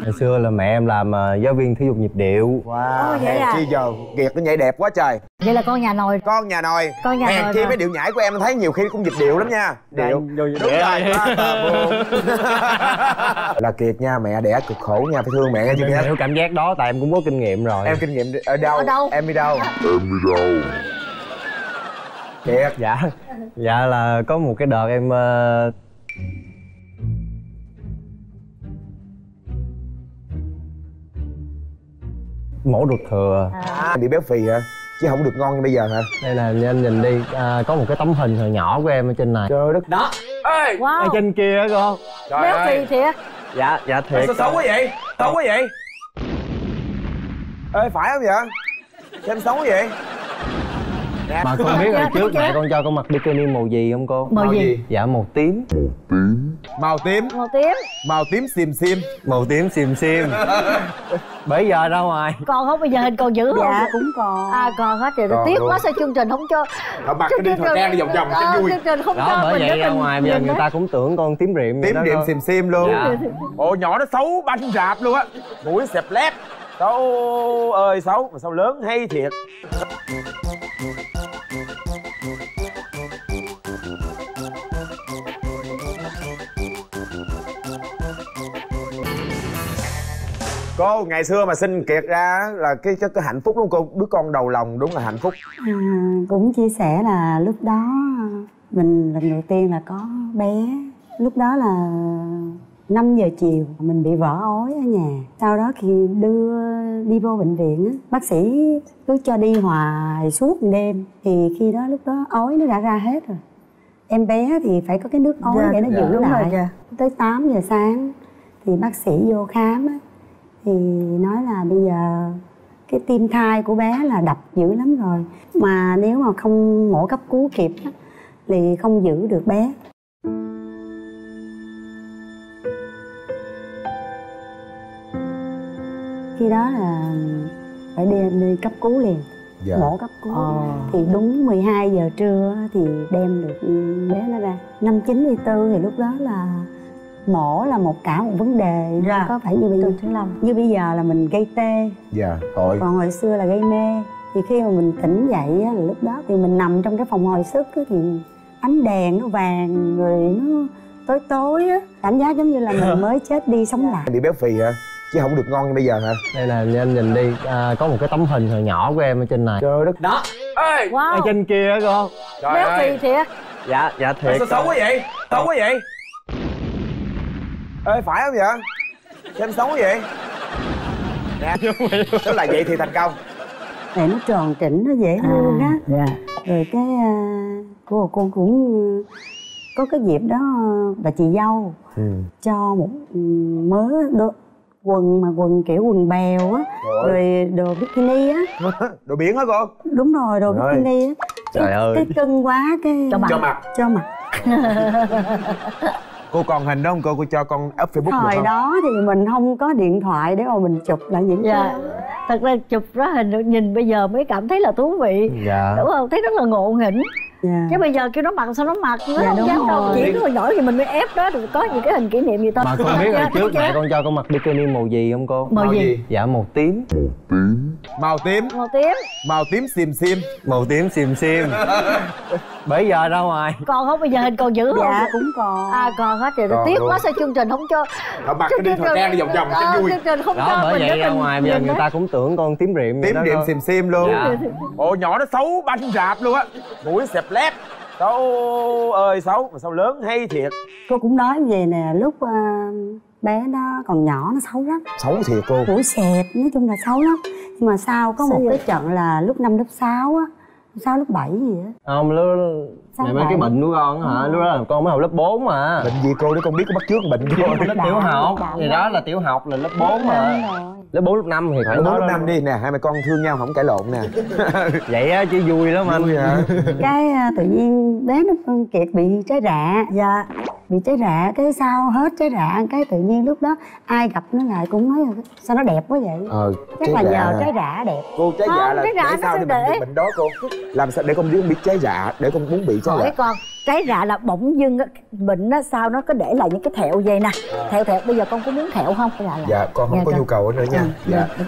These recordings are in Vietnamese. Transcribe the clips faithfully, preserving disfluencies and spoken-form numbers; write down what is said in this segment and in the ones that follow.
Ngày xưa là mẹ em làm uh, giáo viên thể dục nhịp điệu. Wow, vậy à? Chi giờ Kiệt nó nhảy đẹp quá trời. Vậy là con nhà nồi. Con nhà nồi. Con nhà Hèn nồi. chi mấy điệu nhảy của em thấy nhiều khi cũng nhịp điệu lắm nha. Điệu. Đúng rồi. Là Kiệt nha, mẹ đẻ cực khổ nha, phải thương mẹ nha chứ. Em hiểu cảm giác đó, tại em cũng có kinh nghiệm rồi. Em kinh nghiệm ở đâu? Ở đâu? Em đi đâu? Em đi đâu? Kiệt. Dạ. Dạ là có một cái đợt em uh... mổ ruột thừa. À, bị béo phì hả? Chứ không được ngon như bây giờ hả? Đây là anh nhìn đi, à, có một cái tấm hình hồi nhỏ của em ở trên này. Trời đất. Đó. Ê, wow. Ở trên kia á con. Trời béo ơi. phì thiệt. Dạ, dạ thiệt. Sao xấu quá vậy? Xấu quá vậy? Ê, phải không vậy? Xem xấu quá vậy? Nè. Mà con biết hồi trước mẹ con cho con mặc bikini màu gì không cô? Màu gì? Dạ màu tím. Màu tím. Màu tím. Màu tím xìm xìm. Màu tím xìm xìm. Bây giờ ra ngoài. Còn không, bây giờ hình còn giữ không? Dạ cũng còn. À còn hết rồi, tiếc quá, sao chương trình không cho. Họ mặc cái đi thời trang đi vòng vòng cho vui. Chương trình không đó, cho bởi mình vậy ra mình ngoài bây giờ người ta cũng tưởng con tím riệm. Tím riệm xìm xìm luôn. Dạ. Ồ, nhỏ nó xấu banh rạp luôn á. Mũi xẹp lép. Xấu ơi xấu, mà sao lớn hay thiệt. Cô, ngày xưa mà sinh Kiệt ra là cái, cái cái hạnh phúc đúng không cô? Đứa con đầu lòng đúng là hạnh phúc. À, cũng chia sẻ là lúc đó mình lần đầu tiên là có bé. Lúc đó là năm giờ chiều mình bị vỡ ối ở nhà. Sau đó khi đưa đi vô bệnh viện á, bác sĩ cứ cho đi hoài suốt đêm. Thì khi đó lúc đó ối nó đã ra hết rồi. Em bé thì phải có cái nước ối dạ, để nó giữ dạ, lại. Tới tám giờ sáng thì bác sĩ vô khám á, thì nói là bây giờ cái tim thai của bé là đập dữ lắm rồi, mà nếu mà không mổ cấp cứu kịp á, thì không giữ được bé. Khi đó là phải đi, đi cấp cứu liền. Dạ. Mổ cấp cứu. Ờ. Thì đúng mười hai giờ trưa thì đem được bé nó ra. Năm chín mươi tư thì lúc đó là mổ là một cả một vấn đề. Dạ. Có phải như bây giờ như bây giờ là mình gây tê. Dạ. Thôi. Còn hồi xưa là gây mê. Thì khi mà mình tỉnh dậy á, là lúc đó thì mình nằm trong cái phòng hồi sức á, thì ánh đèn nó vàng rồi nó tối tối á, cảm giác giống như là mình mới chết đi sống lại. Bị béo phì hả? Chứ không được ngon như bây giờ hả? Đây là anh nhìn đi, à, có một cái tấm hình hồi nhỏ của em ở trên này. Trời đất. Đó. Ê, wow. Ở trên kia á con. Trời béo ơi. phì thiệt. Dạ, dạ thiệt. Sao xấu quá vậy? Xấu quá vậy? Ê, phải không vậy? Xem xấu quá vậy? Nè, tức là vậy thì thành công. Để nó tròn chỉnh, nó dễ thương á. Dạ. Rồi cái uh, cô cô cũng uh, có cái dịp đó bà chị dâu ừ. cho một mớ đôi quần mà quần kiểu quần bèo á, rồi. rồi đồ bikini á. Đồ biển hả cô? Đúng rồi, đồ rồi. bikini á. Trời cái, ơi. Cái cưng quá cái cho mặt. Cho mặt. Cho mặt. Cô còn hình đó không cô? Cô cho con up Facebook được không? Thời đó thì mình không có điện thoại để mà mình chụp lại những dạ. cái... Thật ra chụp ra hình nhìn bây giờ mới cảm thấy là thú vị. Dạ. Đúng không? Thấy rất là ngộ nghĩnh. Dạ. Chứ bây giờ kêu nó mặc sao nó mặc, nó dạ, không dám đâu. Chỉ có hồi nhỏ thì mình mới ép đó, rồi có những cái hình kỷ niệm gì thôi. Mà con biết hồi trước mẹ con cho con mặc bikini màu gì không cô? Màu, màu gì? gì? Dạ màu tím. Màu tím. Màu tím. Màu tím xìm xìm. Màu tím xìm xìm. Bây giờ ra ngoài. Còn không, bây giờ hình còn giữ không? Dạ cũng còn. À còn hết rồi, tiếc quá, sao chương trình không cho. Họ mặc cái đi thời trang đi vòng vòng cho vui. Chương trình không đó, cho bởi mình vậy ra mình ngoài bây giờ người ta cũng tưởng con tím riệm. Tím riệm xìm xìm luôn. Dạ. Ồ, nhỏ nó xấu banh rạp luôn á. Mũi xẹp lép. Xấu ơi xấu, mà sao lớn hay thiệt. Cô cũng nói về nè, lúc uh, bé nó còn nhỏ nó xấu lắm. Xấu thiệt cô. Mũi xẹp, nói chung là xấu lắm. Nhưng mà sau có một cái trận là lúc năm lớp sáu á, sáu lớp bảy gì á. Không, lúc mẹ mấy cái bệnh của con hả? Ừ. Lúc đó là con mới học lớp bốn mà. Bệnh gì cô, để con biết có bắt chước bệnh của con. Lớp tiểu học. Thì đó là tiểu học là lớp bốn mà. Lớp bốn lớp năm thì khoảng lớp bốn lớp năm đi nè, hai mẹ con thương nhau không cãi lộn nè. Vậy á chứ vui lắm anh. Vui hả? Cái tự nhiên bé nó Kiệt bị trái rạ. Dạ. Bị trái rạ, cái sau hết trái rạ, cái tự nhiên lúc đó ai gặp nó lại cũng nói là sao nó đẹp quá vậy. Ờ, chắc là nhờ trái rạ đẹp. Cô trái không, rạ là trái rạ để sao để, để. Bệnh, bệnh đó cô? Làm sao để con biết biết trái rạ, để con muốn bị hỏi con, trái rạ là bỗng dưng bệnh nó sao nó có để lại những cái thẹo vậy nè, à. thẹo thẹo bây giờ con có muốn thẹo không? Là, là... Dạ con không dạ, có con... nhu cầu nữa nha. Ừ, dạ. dạ.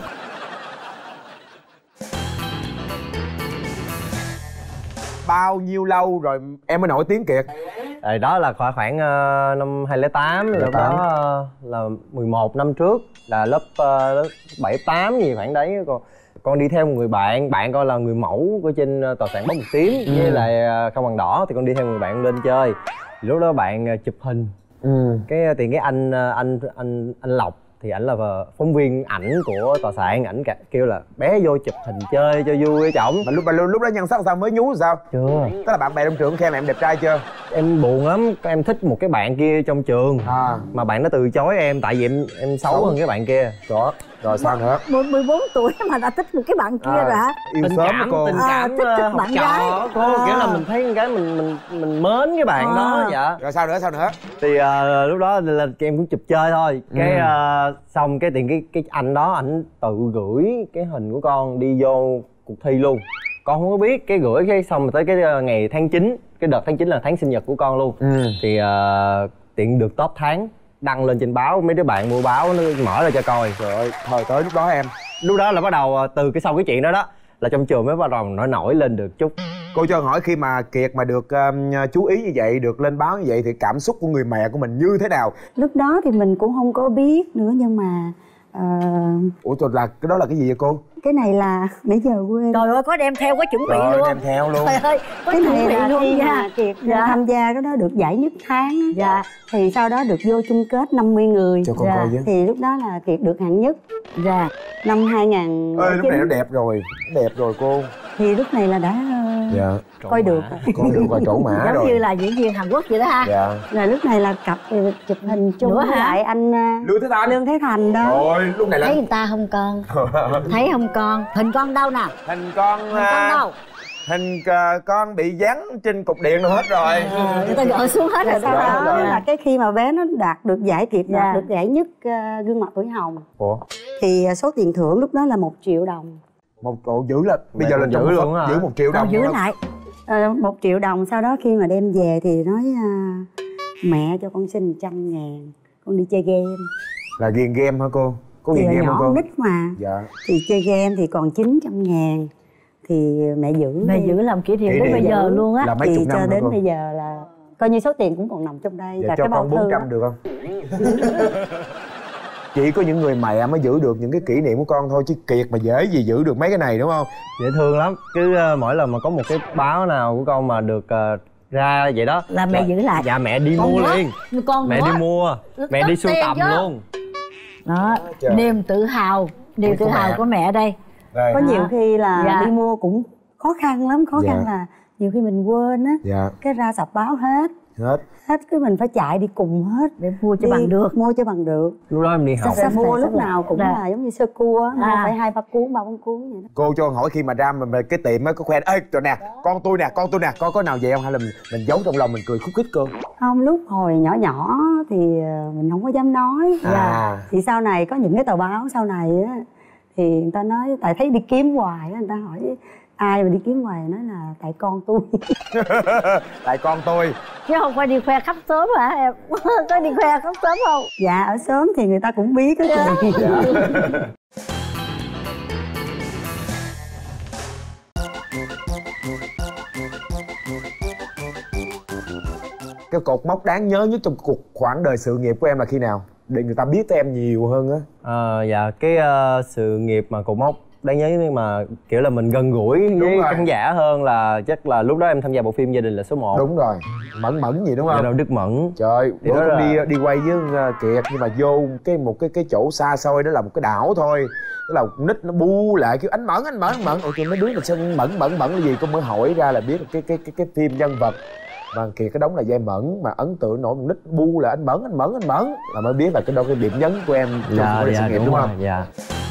Bao nhiêu lâu rồi em mới nổi tiếng Kiệt? Rồi đó là khoảng khoảng uh, năm hai không không tám, lúc đó uh, là mười một năm trước, là lớp uh, bảy tám gì khoảng đấy. Con con đi theo một người bạn, bạn coi là người mẫu của trên uh, tòa soạn Báo Một Tím, ừ. với lại uh, Không Bằng Đỏ, thì con đi theo người bạn lên chơi. Thì lúc đó bạn uh, chụp hình, ừ. cái thì cái anh uh, anh anh anh Lộc thì ảnh là phóng viên ảnh của tòa soạn, ảnh kêu là bé vô chụp hình chơi cho vui với chồng. Mà lúc mà lúc đó nhan sắc sao mới nhú sao? Chưa. Tức là bạn bè trong trường khen em đẹp trai chưa? Em buồn lắm, em thích một cái bạn kia trong trường, à. mà bạn nó từ chối em tại vì em em xấu, xấu. hơn cái bạn kia. Đó. Rồi sao nữa? mười bốn tuổi mà đã thích một cái bạn kia à, rồi hả? Yêu tình sớm cảm, cô. Tình cảm, à, thích, thích bạn gái. Cô à. kiểu là mình thấy con gái mình mình mình mến cái bạn à. đó, dạ. Rồi sao nữa, sao nữa? Thì uh, lúc đó là em cũng chụp chơi thôi. Cái ừ. uh, xong cái tiền cái cái anh đó ảnh tự gửi cái hình của con đi vô cuộc thi luôn. Con không có biết, cái gửi cái xong rồi tới cái ngày tháng chín, cái đợt tháng chín là tháng sinh nhật của con luôn. Ừ. Thì uh, tiện được top tháng, đăng lên trên báo, mấy đứa bạn mua báo nó mở ra cho coi. Trời ơi, thời tới lúc đó em. Lúc đó là bắt đầu từ cái sau cái chuyện đó đó là trong trường mới bắt đầu nổi nổi lên được chút. Cô cho hỏi khi mà Kiệt mà được um, chú ý như vậy, được lên báo như vậy thì cảm xúc của người mẹ của mình như thế nào? Lúc đó thì mình cũng không có biết nữa nhưng mà uh... Ủa trời, là cái đó là cái gì vậy cô? Cái này là nãy giờ quên. Trời ơi, có đem theo, có chuẩn bị rồi, luôn. Đem theo luôn. Trời ơi, có cái này là luôn khi nha. mà Kiệt dạ. tham gia cái đó được giải nhất tháng á. Dạ. Thì sau đó được vô chung kết năm mươi người. Cho con dạ. coi chứ. Thì lúc đó là Kiệt được hạng nhất. Dạ. Năm hai nghìn ơi, lúc này nó đẹp rồi, nó đẹp rồi cô. Thì lúc này là đã dạ. coi được. Coi được rồi, trổ mã giống rồi. như là diễn viên Hàn Quốc vậy đó ha. Dạ. Rồi lúc này là cặp chụp hình chung với lại anh Lương Thế Thành. Lương Thế Thành đó. Rồi, lúc này là thấy người ta không con. Thấy không con? Hình con đâu nè? Hình con hình con đâu? Hình uh, con bị dán trên cục điện rồi hết rồi. À, người ta gỡ xuống hết rồi. Sau đó, đó là cái khi mà bé nó đạt được giải Kiệt đạt yeah. được giải nhất uh, gương mặt tuổi hồng. Ủa? Thì uh, số tiền thưởng lúc đó là một triệu đồng. Một triệu giữ là bây giờ là giữ luôn á. Giữ một triệu đồng. Giữ lại. Uh, một triệu đồng sau đó khi mà đem về thì nói uh, mẹ cho con xin trăm ngàn, con đi chơi game. Là ghiền game hả cô? Có ghiền game không cô? Nít mà. Dạ. Thì chơi game thì còn chín trăm ngàn. Thì mẹ giữ mẹ giữ làm kỷ niệm đến bây giờ luôn á. Là mấy chục thì năm cho đến cô? Bây giờ là coi như số tiền cũng còn nằm trong đây. Dạ, là cho cái con bốn trăm được không? Chỉ có những người mẹ mới giữ được những cái kỷ niệm của con thôi, chứ Kiệt mà dễ gì giữ được mấy cái này đúng không? Dễ thương lắm. Cứ uh, mỗi lần mà có một cái báo nào của con mà được uh, ra vậy đó là mẹ là, giữ lại. Dạ mẹ đi con mua đó. Liền con mẹ đó. Đi mua Rất mẹ đi sưu tầm luôn đó. Trời. Niềm tự hào, niềm Ủa, tự hào mẹ. Của mẹ đây. Đây. Có nhiều khi là dạ. đi mua cũng khó khăn lắm, khó dạ. khăn là nhiều khi mình quên á, dạ. cái ra sập báo hết hết hết cái mình phải chạy đi cùng hết để mua cho đi, bằng được mua cho bằng được. Lúc đó em đi học sắp mua lúc nào cũng là, là giống như sơ cua á, à. phải hai ba cuốn ba bốn cuốn vậy đó. Cô cho hỏi khi mà ra mình về cái tiệm á có khoe ê trời nè con tôi nè con tôi nè có có nào vậy không, hay là mình, mình giấu trong lòng mình cười khúc khích cô? Không, lúc hồi nhỏ nhỏ thì mình không có dám nói. À. Thì sau này có những cái tờ báo sau này á thì người ta nói tại thấy đi kiếm hoài á, người ta hỏi ai mà đi kiếm hoài, nói là tại con tôi. Tại con tôi chứ không phải đi khoe khắp xóm hả em? Có đi khoe khắp xóm không? Dạ ở xóm thì người ta cũng biết đó chị. Dạ. Cái cột mốc đáng nhớ nhất trong cuộc khoảng đời sự nghiệp của em là khi nào để người ta biết tới em nhiều hơn á? À, dạ cái uh, sự nghiệp mà cột mốc đáng nhớ nhưng mà kiểu là mình gần gũi đúng với khán giả hơn là chắc là lúc đó em tham gia bộ phim Gia Đình Là Số Một. Đúng rồi, Mẫn Mẫn gì đúng không? Dạ đâu Đức Mẫn. Trời, bữa con là... đi đi quay với Kiệt nhưng mà vô cái một cái cái chỗ xa xôi đó là một cái đảo thôi. Tức là nít nó bu lại kêu anh Mẫn anh Mẫn anh Mẫn. Ôi kêu mấy đứa là sao Mẫn Mẫn Mẫn là gì, con mới hỏi ra là biết cái cái cái cái phim nhân vật mà Kiệt cái đóng là vai Mẫn mà ấn tượng nổi một nít bu là anh Mẫn anh Mẫn anh Mẫn là mới biết là cái đó cái điểm nhấn của em trong dạ, cái dạ, sự nghiệp đúng, đúng không? Dạ.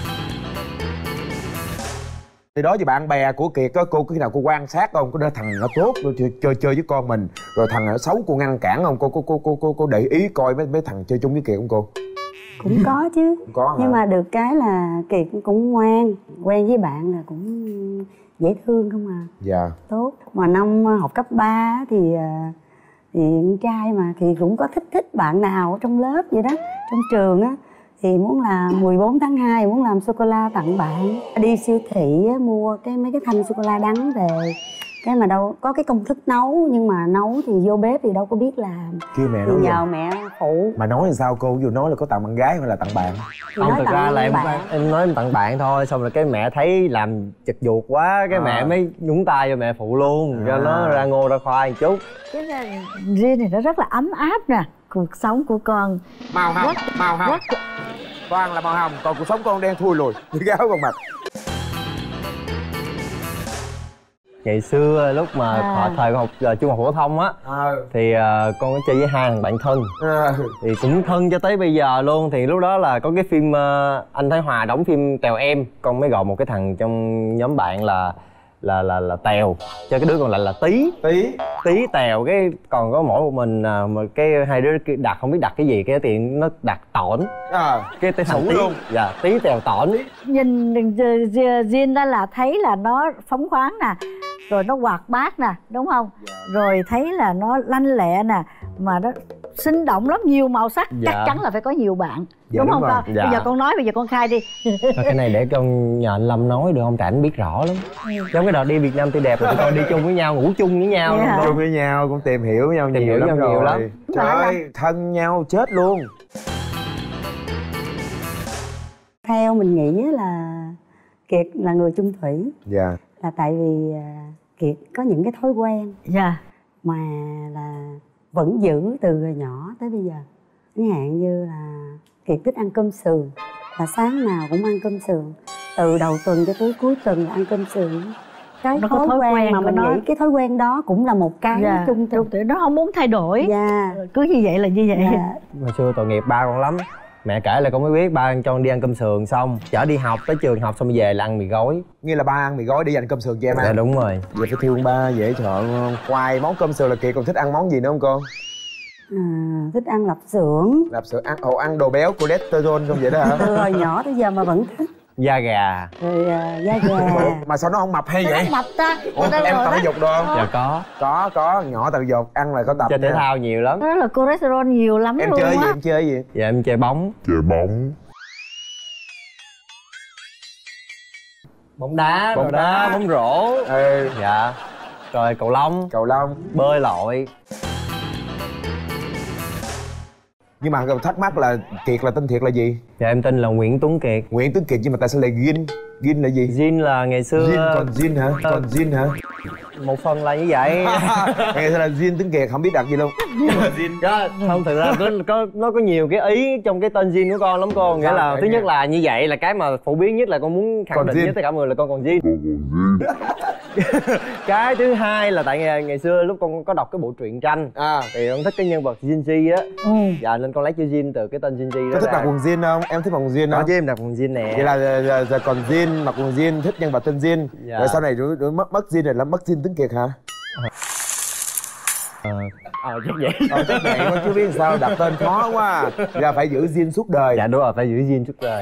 Thì đó thì bạn bè của Kiệt á, cô có khi nào cô quan sát không? Có đứa thằng nó tốt chơi chơi chơi với con mình, rồi thằng nó xấu cô ngăn cản không? Cô cô cô cô cô, cô để ý coi mấy mấy thằng chơi chung với Kiệt không cô? Cũng có chứ. Cũng có hả? Nhưng mà được cái là Kiệt cũng ngoan, quen với bạn là cũng dễ thương không à. Dạ. Tốt. Mà năm học cấp ba thì thì con trai mà thì cũng có thích thích bạn nào ở trong lớp vậy đó, trong trường á, thì muốn là mười bốn tháng hai muốn làm sô cô la tặng bạn. Đi siêu thị á, mua cái mấy cái thanh sô cô la đắng về, cái mà đâu có cái công thức nấu, nhưng mà nấu thì vô bếp thì đâu có biết làm, Kêu mẹ thì nấu nhờ giùm. mẹ phụ. Mà nói làm sao cô, ví dụ nói là có tặng bạn gái hay là tặng bạn? Thì Không, nói thực tặng ra là em bạn. em nói em tặng bạn thôi, xong rồi cái mẹ thấy làm chật vuột quá, cái À. mẹ mới nhúng tay cho mẹ phụ luôn, cho À. nó ra ngô ra khoai một chút. Cái là riêng thì nó rất là ấm áp nè, cuộc sống của con Màu hồng, rất màu hồng. rất Toàn là màu hồng, còn cuộc sống con đen thui lùi, như cái áo con mặt. Ngày xưa lúc mà À. họ thời học uh, trung học phổ thông á, Ờ. thì uh, con có chơi với hai thằng bạn thân, À. thì cũng thân cho tới bây giờ luôn. Thì lúc đó là có cái phim uh, anh Thái Hòa đóng phim Tèo Em, con mới gọi một cái thằng trong nhóm bạn là là là là Tèo, cho cái đứa còn lại là Tí. Tí. Tí Tèo, cái còn có mỗi một mình uh, mà cái hai đứa kia đặt không biết đặt cái gì, cái tiền nó đặt Tỏn, À. cái tới thằng Sủ Tí luôn. dạ Tí Tèo Tỏn. nhìn riêng đó là thấy là nó phóng khoáng nè, rồi nó hoạt bát nè, đúng không? Rồi thấy là nó lanh lẹ nè, mà nó sinh động lắm, nhiều màu sắc. Dạ. Chắc chắn là phải có nhiều bạn, Dạ, đúng đúng không rồi. con? Dạ. Bây giờ con nói, bây giờ con khai đi. Thôi cái này để con nhờ anh Lâm nói được không? Tại anh biết rõ lắm. Giống cái đợt đi Việt Nam tươi đẹp rồi tụi con đi chung với nhau, ngủ chung với nhau. Dạ. luôn Chung con. với nhau cũng tìm hiểu nhau Tìm nhiều hiểu lắm nhau rồi. nhiều lắm. Trời ơi, thân nhau chết luôn. Theo mình nghĩ á là Kiệt là người chung thủy, Dạ. là tại vì à, Kiệt có những cái thói quen Dạ. mà là vẫn giữ từ hồi nhỏ tới bây giờ. Chẳng hạn như là Kiệt thích ăn cơm sườn, là sáng nào cũng ăn cơm sườn, từ đầu tuần cho tới cuối tuần là ăn cơm sườn. Cái Nó có thói, thói quen, quen mà của mình nó. nghĩ cái thói quen đó cũng là một cái Dạ. chung Trung thủy nó không muốn thay đổi. Dạ. Cứ như vậy là như vậy. Dạ. Hồi xưa tội nghiệp ba con lắm. Mẹ kể là con mới biết, ba cho con đi ăn cơm sườn xong chở đi học, tới trường học xong về là ăn mì gói. Nghĩa là ba ăn mì gói đi dành cơm sườn cho em Dạ ăn. đúng rồi. Vậy phải thương ba dễ sợ không? Ngoài món cơm sườn là Kiệt còn thích ăn món gì nữa không con? À, thích ăn lạp xưởng, Lạp xưởng, ăn ồ ăn đồ béo cholesterol không vậy đó hả? từ hồi nhỏ tới giờ mà vẫn thích. Da gà. Rồi à, da gà. Mà sao nó không mập hay Nó vậy? mập ta. Ủa, Người ta em rồi tập đó. thể dục được không? Dạ có. Có, có, nhỏ tập thể dục, ăn là có tập Chơi thể nha. thao nhiều lắm. Đó là cholesterol nhiều lắm Em luôn chơi gì, á. em chơi gì? Dạ em chơi bóng. Chơi bóng. Bóng đá, Bóng bóng đá, đá. bóng rổ. Ừ, Dạ. Rồi cầu lông, cầu lông. bơi lội. Nhưng mà thắc mắc là Kiệt là tên thiệt là gì? Dạ em tên là Nguyễn Tuấn Kiệt. Nguyễn Tuấn Kiệt nhưng mà tại sao lại Gin? Gin là gì? Jin là ngày xưa Gin còn Gin hả? Còn Gin hả? một phần là như vậy. Ngày xưa là Gin Tuấn Kiệt không biết đặt gì luôn. Đó, không, thực ra nó có nó có nhiều cái ý trong cái tên Jin của con lắm cô. Nghĩa Sao là kể thứ nghe. nhất là như vậy là cái mà phổ biến nhất, là con muốn khẳng Còn định Jin. với tất cả mọi người là con còn Jin. Con còn gì? Cái thứ hai là tại ngày, ngày xưa lúc con có đọc cái bộ truyện tranh À, thì con thích cái nhân vật Jinji á. Ừ. Dạ nên con lấy chữ Jin từ cái tên Jinji có đó thích mặc ra. quần jean không? Em thích mặc quần jean Đó không? chứ em đặt quần Jin nè. Vậy là giờ, giờ còn jean, mặc quần jean, thích nhân vật tên jean. Dạ. Rồi sau này rồi, rồi mất mất jean rồi là mất jean Tuấn Kiệt hả? Ờ, ờ chắc vậy. Ờ, chắc vậy con chưa biết sao đặt tên khó quá. Là phải giữ jean suốt đời. Dạ đúng rồi, phải giữ Jin suốt đời.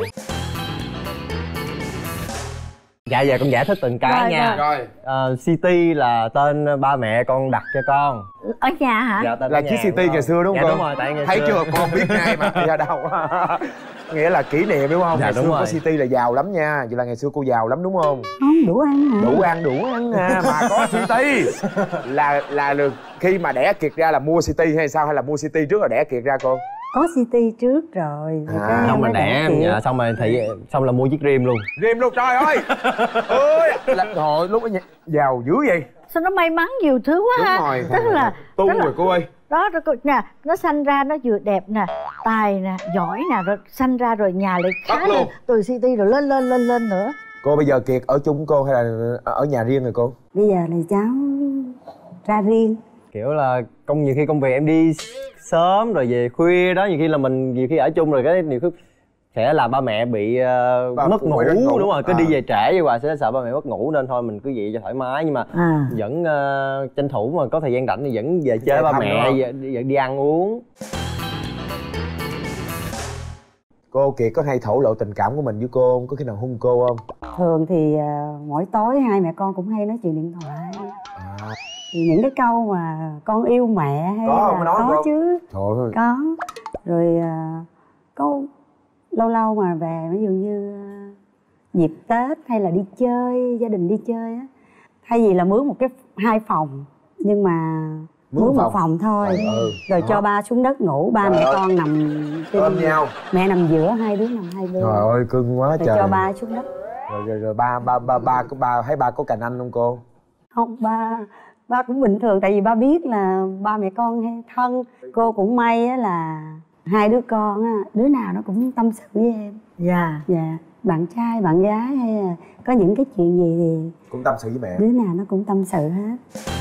Dạ giờ con giải thích từng cái Rồi, nha. Rồi, Ờ, City là tên ba mẹ con đặt cho con. Ở nhà hả? Dạ, tên là ở chiếc nhà của City con. ngày xưa đúng không Dạ con? đúng rồi, tại ngày Thấy xưa. chưa, con biết ngay mà. Dạ đâu. Nghĩa là kỷ niệm đúng không? Dạ, Ngày đúng xưa rồi. có City là giàu lắm nha. Vậy là ngày xưa cô giàu lắm đúng không? Không đủ ăn hả? Đủ ăn đủ ăn à, mà có City là là được khi mà đẻ Kiệt ra là mua City hay sao, hay là mua City trước rồi đẻ Kiệt ra cô? Có City trước rồi. Rồi À, cái Không mà mới đẻ Kiệt. dạ, xong rồi thì xong là mua chiếc rim luôn. Rim luôn trời ơi. Ơi là hồi lúc ấy giàu dữ vậy. Sao nó may mắn nhiều thứ quá Đúng ha. rồi, Tức là tung tức là- rồi cô ơi. đó nó có- nè, nó sanh ra nó vừa đẹp nè, tài nè, giỏi nè, rồi sanh ra rồi nhà lại khá Bắt luôn. lên, từ City rồi lên lên lên lên nữa. Cô bây giờ Kiệt ở chung với cô hay là ở nhà riêng rồi cô? Bây giờ thì cháu ra riêng. Kiểu là công nhiều khi công việc em đi sớm rồi về khuya đó, nhiều khi là mình nhiều khi ở chung rồi cái nhiều khi sẽ là ba mẹ bị uh, Ba mất phụ ngủ, bị mất ngủ. đúng rồi, cứ À. đi về trễ vậy hoài sẽ sợ ba mẹ mất ngủ, nên thôi mình cứ vậy cho thoải mái. Nhưng mà À. vẫn uh, tranh thủ mà có thời gian rảnh thì vẫn về chơi Về ba thăm đúng mẹ, không? về, đi, đi ăn uống. Cô Kiệt có hay thổ lộ tình cảm của mình với cô không? Có khi nào hung cô không? Thường thì uh, mỗi tối hai mẹ con cũng hay nói chuyện điện thoại. À. Thì những cái câu mà con yêu mẹ hay có là không? Nói có không? chứ. Thôi. Có. Rồi uh, có lâu lâu mà về ví dụ như uh, dịp Tết hay là đi chơi, gia đình đi chơi á, thay vì là mướn một cái hai phòng nhưng mà mướn, mướn một phòng, phòng thôi. Ừ. Rồi đó. Cho ba xuống đất ngủ, ba trời mẹ ơi. Con nằm ôm nhau, mẹ nằm giữa, hai đứa nằm hai bên. Trời ơi cưng quá. Rồi trời. Cho ba xuống đất. Rồi rồi, rồi ba ba ba ba có ba thấy ba có cành anh không cô? Không, ba ba cũng bình thường, tại vì ba biết là ba mẹ con hay thân. Cô cũng may á là hai đứa con á, đứa nào nó cũng tâm sự với em. Dạ. Yeah. Dạ. Bạn trai, bạn gái hay là có những cái chuyện gì thì cũng tâm sự với mẹ. Đứa nào nó cũng tâm sự hết.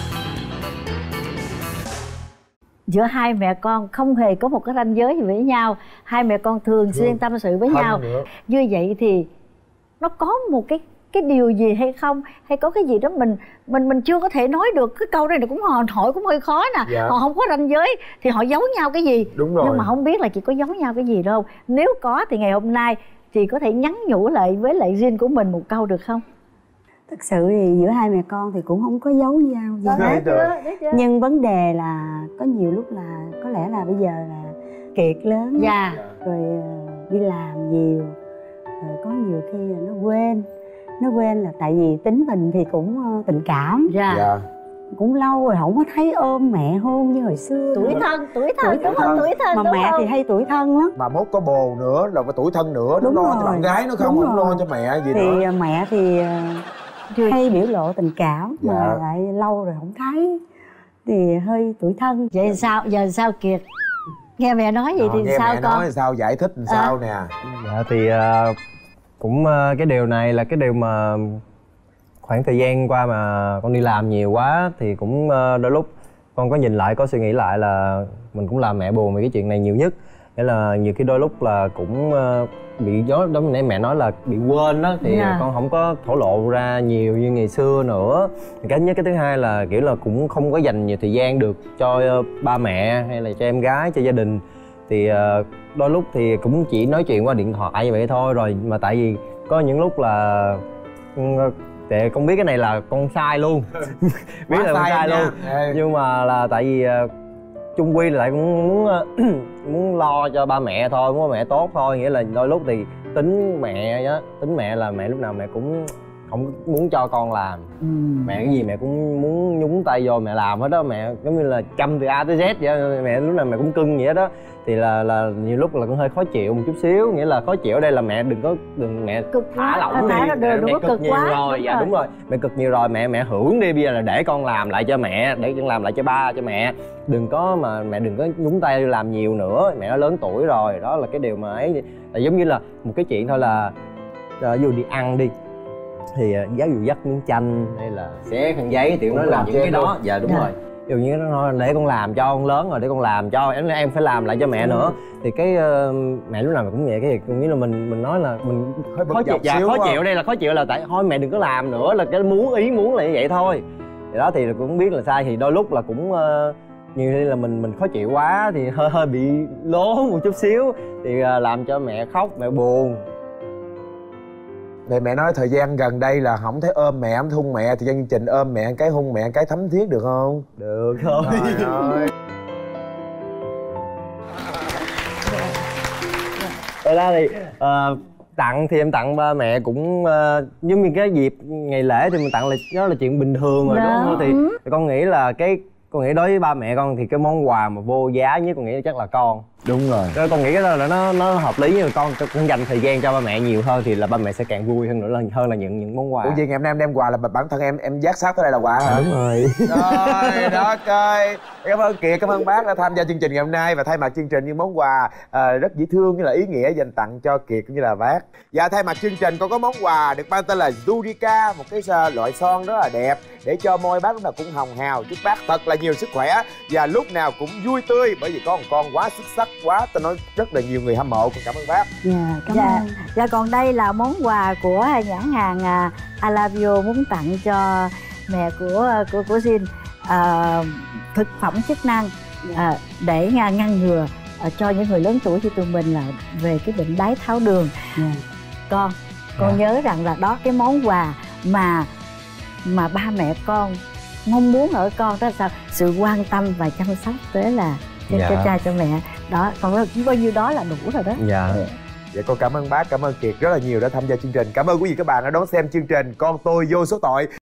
Giữa hai mẹ con không hề có một cái ranh giới gì với nhau. Hai mẹ con thường xuyên tâm sự với nhau nữa. Như vậy thì nó có một cái cái điều gì hay không, hay có cái gì đó mình mình mình chưa có thể nói được. Cái câu này cũng họ hỏi cũng hơi khó nè. Dạ. Họ không có ranh giới thì họ giấu nhau cái gì. Đúng rồi. Nhưng mà không biết là chị có giấu nhau cái gì đâu. Nếu có thì ngày hôm nay chị có thể nhắn nhủ lại với lại Jin của mình một câu được không? Thực sự thì giữa hai mẹ con thì cũng không có giấu nhau gì hết. Nhưng vấn đề là có nhiều lúc là có lẽ là bây giờ là Kiệt lớn. Dạ. Rồi đi làm nhiều, rồi có nhiều khi là nó quên. Nó quên là tại vì tính mình thì cũng tình cảm. Dạ. Dạ. Cũng lâu rồi không có thấy ôm mẹ hôn như hồi xưa. Tuổi thân, tuổi thân, tuổi thân, tuổi thân. Mà mẹ không? Thì hay tuổi thân lắm. Mà mốt có bồ nữa là có tuổi thân nữa. Đúng nó lo cho bạn gái nó không, không lo cho mẹ gì thì nữa. Thì mẹ thì hay biểu lộ tình cảm. Dạ. Mà lại lâu rồi không thấy thì hơi tuổi thân. Vậy sao, giờ sao Kiệt? Nghe mẹ nói vậy à, thì nghe sao mẹ con? Nói sao, giải thích làm sao à. Nè. Dạ thì uh, cũng uh, cái điều này là cái điều mà khoảng thời gian qua mà con đi làm nhiều quá thì cũng uh, đôi lúc con có nhìn lại, có suy nghĩ lại là mình cũng làm mẹ buồn về cái chuyện này nhiều nhất. Nghĩa là nhiều khi đôi lúc là cũng uh, bị gió đó, nãy mẹ nói là bị quên đó thì yeah. Con không có thổ lộ ra nhiều như ngày xưa nữa. Cái nhất, cái thứ hai là kiểu là cũng không có dành nhiều thời gian được cho uh, ba mẹ hay là cho em gái, cho gia đình. Thì uh, đôi lúc thì cũng chỉ nói chuyện qua điện thoại như vậy thôi. Rồi mà tại vì có những lúc là uh, để con biết cái này là con sai luôn. Biết là con sai luôn. Ê. Nhưng mà là tại vì uh, chung quy là lại cũng muốn muốn lo cho ba mẹ thôi, muốn ba mẹ tốt thôi. Nghĩa là đôi lúc thì tính mẹ á, tính mẹ là mẹ lúc nào mẹ cũng không muốn cho con làm. Ừ. Mẹ cái gì mẹ cũng muốn nhúng tay vô mẹ làm hết đó. Mẹ giống như là chăm từ A tới Z vậy. Mẹ lúc nào mẹ cũng cưng vậy đó. Thì là là nhiều lúc là cũng hơi khó chịu một chút xíu. Nghĩa là khó chịu ở đây là mẹ đừng có đừng mẹ cực thả lỏng đi. Mẹ, mẹ, mẹ cực, cực nhiều quá. Rồi. Dạ đúng rồi. Mẹ cực nhiều rồi, mẹ mẹ hưởng đi. Bây giờ là để con làm lại cho mẹ, để con làm lại cho ba, cho mẹ. Đừng có mà mẹ đừng có nhúng tay làm nhiều nữa. Mẹ nó lớn tuổi rồi. Đó là cái điều mà ấy. Là giống như là một cái chuyện thôi là uh, dù đi ăn đi thì uh, giáo dụ dắt miếng chanh hay là xé khăn giấy thì nó làm những cái đó. Dạ đúng dạ. Rồi. Ví dụ như nó nói để con làm cho, con lớn rồi để con làm cho em, em phải làm lại cho mẹ nữa. Thì cái uh, mẹ lúc nào cũng vậy. Cái gì cũng nghĩ là mình mình nói là mình hơi khó chịu. Dạ khó chịu đây là khó chịu là tại thôi mẹ đừng có làm nữa, là cái muốn ý muốn là như vậy thôi. Thì đó thì cũng biết là sai. Thì đôi lúc là cũng uh, nhiều khi là mình mình khó chịu quá thì hơi hơi bị lố một chút xíu thì uh, làm cho mẹ khóc, mẹ buồn. Vậy mẹ nói thời gian gần đây là không thấy ôm mẹ, không hôn mẹ, thì chương trình ôm mẹ cái hôn mẹ cái thấm thiết được không? Được thôi. Trời ơi. Thật ra thì uh, tặng thì em tặng ba mẹ cũng uh, giống như cái dịp ngày lễ thì mình tặng là đó là chuyện bình thường rồi. Đó. Đúng không? Thì, thì con nghĩ là cái con nghĩ đối với ba mẹ con thì cái món quà mà vô giá nhất con nghĩ chắc là con. Đúng rồi. Rồi con nghĩ cái đó là nó nó hợp lý, nhưng mà con con dành thời gian cho ba mẹ nhiều hơn thì là ba mẹ sẽ càng vui hơn nữa là hơn là những những món quà. Ủa vậy ngày hôm nay em đem quà là bản thân em em dắt sát tới đây là quà hả? À, đúng rồi. Trời đất ơi. Cảm ơn Kiệt, cảm ơn bác đã tham gia chương trình ngày hôm nay và thay mặt chương trình những món quà à, rất dễ thương như là ý nghĩa dành tặng cho Kiệt cũng như là bác. Và thay mặt chương trình con có món quà được mang tên là Zurica, một cái loại son rất là đẹp để cho môi bác lúc nào cũng hồng hào. Chúc bác thật là nhiều sức khỏe và lúc nào cũng vui tươi, bởi vì có một con quá xuất sắc, quá tôi nói rất là nhiều người hâm mộ. Con cảm ơn bác. Dạ, cảm dạ. ơn. Dạ còn đây là món quà của nhãn hàng uh, Alavio muốn tặng cho mẹ của của của Jin. Uh, thực phẩm chức năng uh, để ngăn ngừa ờ, cho những người lớn tuổi như tụi mình là về cái bệnh đái tháo đường. Dạ. Con con Dạ. nhớ rằng là đó cái món quà mà mà ba mẹ con mong muốn ở con đó là sao? Sự quan tâm và chăm sóc tới là cho, Dạ. cho cha cho mẹ đó, con nói bao nhiêu đó là đủ rồi đó. Dạ. Dạ con cảm ơn bác, cảm ơn Kiệt rất là nhiều đã tham gia chương trình. Cảm ơn quý vị các bạn đã đón xem chương trình Con Tôi Vô Số Tội.